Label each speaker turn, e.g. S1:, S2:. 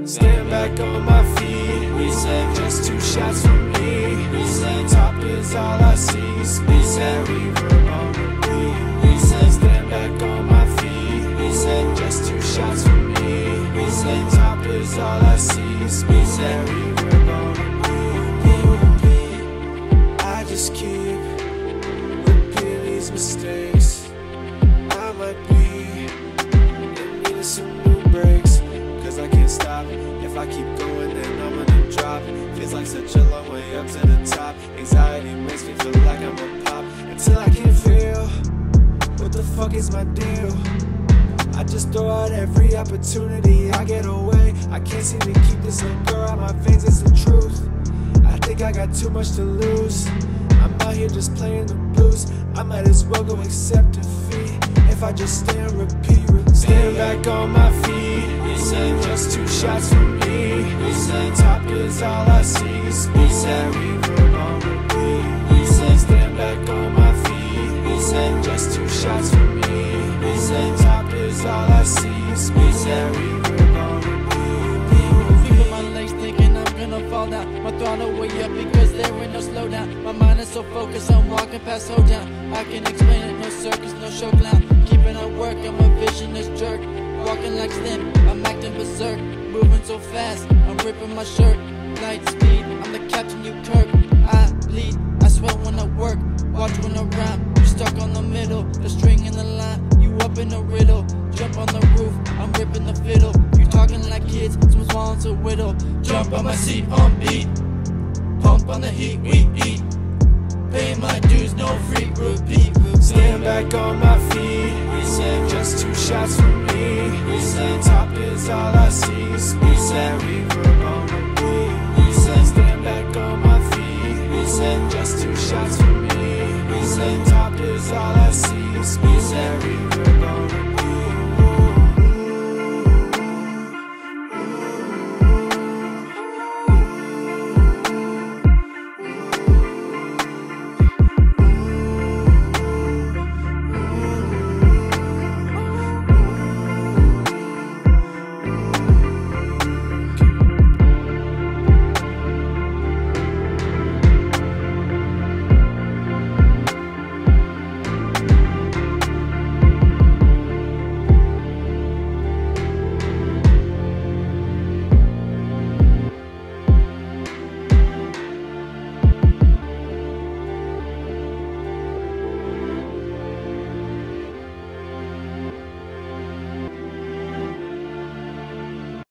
S1: Stand back on my feet. Reset. Just 2 shots from me. Reset. Top is all I see. Reset. Reverb on repeat. Reset. Stand back on my feet. Reset. Just 2 shots from me. Reset. Top is all I see. Reset. Reverb on repeat. I just keep repeating these mistakes. I might be in need of some new breaks, cause I can't stop. If I keep going then I'm gonna drop. Feels like such a long way up to the top. Anxiety makes me feel like I'm a pop. Until I can feel, what the fuck is my deal? I just throw out every opportunity I get away. I can't seem to keep this liquor out my veins, it's the truth. I think I got too much to lose. I'm out here just playing the blues. I might as well go accept defeat if I just stay and repeat. Stand back on my feet. Reset. Just 2 shots from me. Reset. Top is all I see. Reset. Reverb on repeat. Reset. Stand back on my feet. Reset. Just 2 shots from me. Reset. Top is all I see. Reset. Reverb on repeat.
S2: Feet with my legs thinking I'm gonna fall down. My throttle way up because there ain't no slowdown. My mind is so focused, I'm walking past hold down. I can explain it, no circus, no show clown. Keeping on work, I'm a visionless jerk. Walking like Slim, I'm acting berserk. Moving so fast, I'm ripping my shirt. Light speed, I'm the captain, you Kirk. I bleed, I sweat when I work. Watch when I rhyme, you stuck on the middle. The string in the line, you up in the riddle. Jump on the roof, I'm ripping the fiddle. You talking like kids, some small to whittle. Jump on my seat, on beat. Pump on the heat, we eat. Pay my dues, no free repeat.
S1: Stand back on my feet. Reset. Just 2 shots from me. Reset. Top is all I see. Reset.